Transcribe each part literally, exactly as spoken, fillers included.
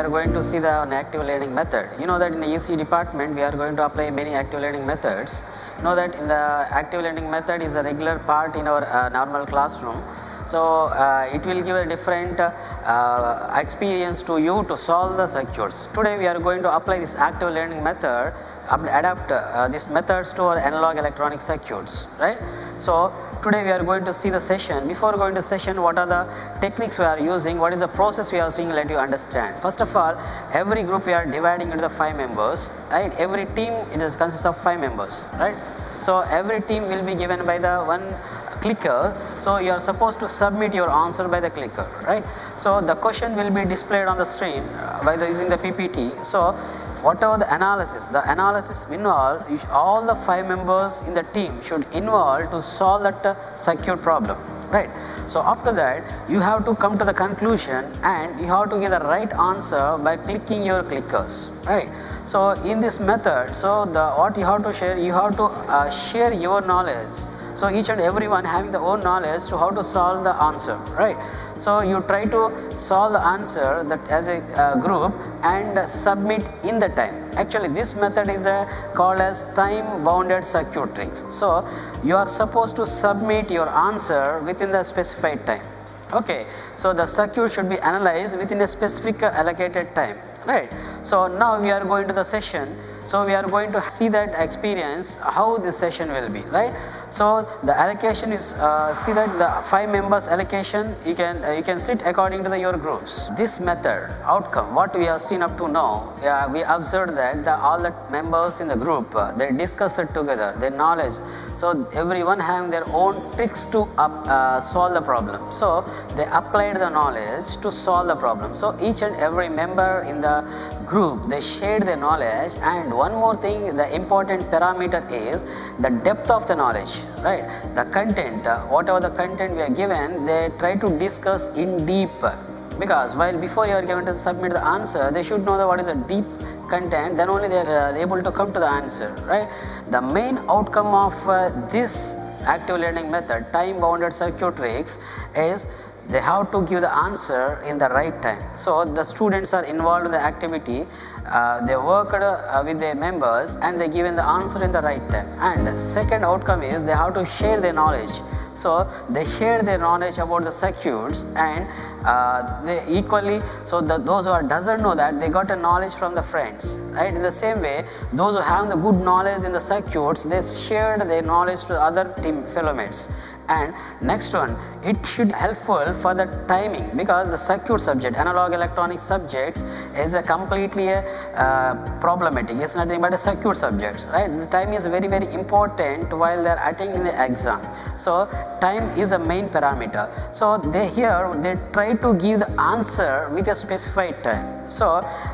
are going to see the active learning method. You know that in the E C department we are going to apply many active learning methods. You know that in the active learning method is a regular part in our uh, normal classroom. So uh, it will give a different uh, uh, experience to you to solve the circuits. Today we are going to apply this active learning method, adapt uh, these methods to our analog electronic circuits, right? So today we are going to see the session. Before going to the session, what are the techniques we are using, what is the process we are seeing, let you understand. First of all, every group we are dividing into the five members, right? Every team it is consists of five members, right? So every team will be given by the one clicker. So you are supposed to submit your answer by the clicker, right? So the question will be displayed on the screen by the, using the P P T. So whatever the analysis, the analysis involved, all the five members in the team should involve to solve that uh, circuit problem, right? So after that, you have to come to the conclusion and you have to give the right answer by clicking your clickers, right? So in this method, so the what you have to share, you have to uh, share your knowledge. So each and everyone having their own knowledge to how to solve the answer, right? So you try to solve the answer that as a uh, group and submit in the time. Actually this method is uh, called as time bounded circuit tricks. So you are supposed to submit your answer within the specified time. Okay, so the circuit should be analyzed within a specific uh, allocated time, right? So now we are going to the session. So we are going to see that experience how this session will be, right? So the allocation is uh, see that the five members allocation you can uh, you can sit according to the, your groups. This method outcome what we have seen up to now, uh, we observed that the, all the members in the group uh, they discuss it together, their knowledge. So everyone having their own tricks to up, uh, solve the problem. So they applied the knowledge to solve the problem. So each and every member in the group they shared their knowledge. And one more thing, the important parameter is the depth of the knowledge, right? The content, uh, whatever the content we are given, they try to discuss in deep, because while before you are given to submit the answer, they should know that what is a deep content, then only they are uh, able to come to the answer, right? The main outcome of uh, this active learning method, time bounded circuit tricks, is they have to give the answer in the right time. So the students are involved in the activity, uh, they worked uh, with their members and they given the answer in the right time. And the second outcome is they have to share their knowledge. So they share their knowledge about the circuits and uh, they equally, so the, those who are doesn't know that, they got a knowledge from the friends, right? In the same way, those who have the good knowledge in the circuits, they shared their knowledge to other team fellow mates. And next one, it should helpful for the timing, because the circuit subject, analog electronic subjects is a completely uh, problematic. It's nothing but a circuit subject, right? The time is very very important while they are attending the exam. So time is the main parameter. So they here they try to give the answer with a specified time. So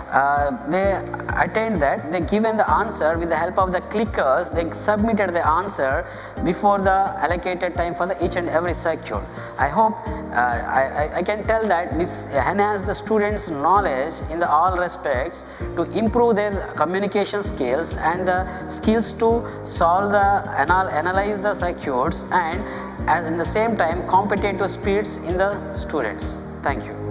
uh, they attend that, they given the answer with the help of the clickers, they submitted the answer before the allocated time for the each and every circuit. I hope uh, I, I can tell that this enhances the students' knowledge in the all respects to improve their communication skills and the skills to solve the anal analyze the circuits and at the same time competitive speeds in the students. Thank you.